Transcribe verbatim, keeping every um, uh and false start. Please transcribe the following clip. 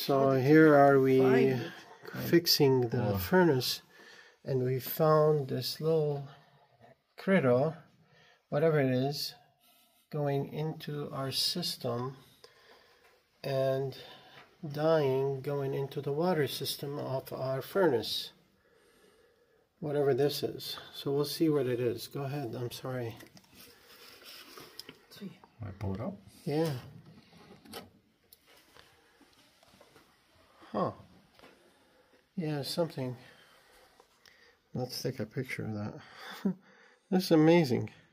So here are we fixing the oh. furnace, and we found this little critter, whatever it is, going into our system and dying, going into the water system of our furnace, whatever this is. So we'll see what it is. Go ahead. I'm sorry. I pull it up? Yeah. Huh. Yeah, something. Let's take a picture of that. This is amazing.